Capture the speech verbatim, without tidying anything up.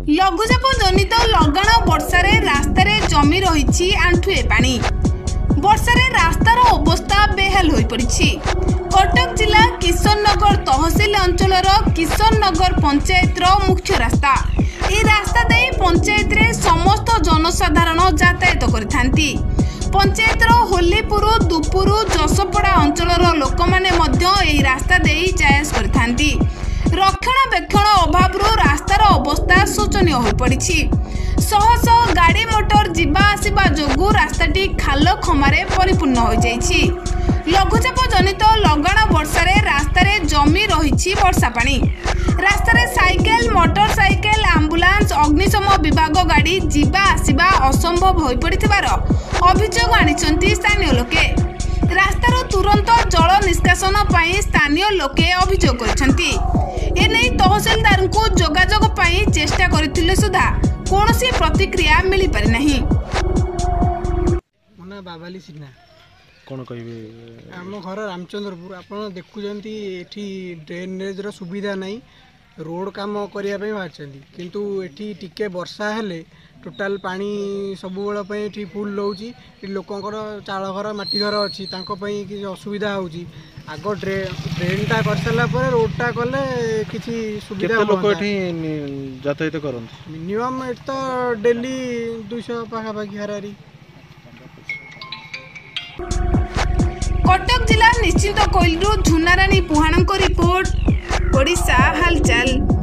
लघुचाप जनित लगाण वर्षा रास्तार जमी रही आंठुए पानी। वर्षा रास्तार अवस्था बेहाल हो पड़ी। कटक जिला किशन नगर तहसिल अंचल किशन नगर पंचायत मुख्य रास्ता। यह रास्ता दे पंचायत रे समस्त जनसाधारण यातायात करथांती। पंचायत होलीपुर दुपुर जसपड़ा अंचल लोक मैंने यह रास्ता दे जायास करथांती। रक्षणाबेक्षण अभाव रास्तार अवस्था शोचनीय हो पड़ी। शह शह गाड़ी मोटर जीवा आसिबा जोगु रास्ताटी खाल खमारे परिपूर्ण हो जाइछि। लघुचाप जनित लगाण वर्षा रास्तार जमी रही वर्षा पानी। रास्तार साइकेल मोटरसाइकेल आंबुलांस अग्निशम विभाग गाड़ी जीवा आसिबा असंभव हो पड़िथिबार अभियोग आनिछंती स्थानीय लोके। रास्तार तुरंत जल निष्कासन पाई स्थानीय लोके अभियोग करछंती। एने तहसीलदार को जोगाजोग पाई चेष्टा करथिले सुधा कोनोसी प्रतिक्रिया मिली पारि नाही। मना बाबाली सिन्हा कौन कह आम घर रामचंद्रपुर। आप देखुंती एठी ड्रेनेज रो सुविधा नहीं, रोड काम करने बाहर किंतु एठी टिके वर्षा हेले टोटाल पानी सब बेले फुल रोची। लोकंर चाल घर माटी घर अच्छी कि असुविधा होची। आग ड्रे ड्रेनटा कर सारा पर रोडटा कले किसी सुविधा लोक यातायात करते मिनिमम एट तो डेली दुईश पाखापाखि हारारी। कटक जिला निश्चिंत कोइलू झुनारानी पुहाणको रिपोर्ट ओडिशा हालचाल।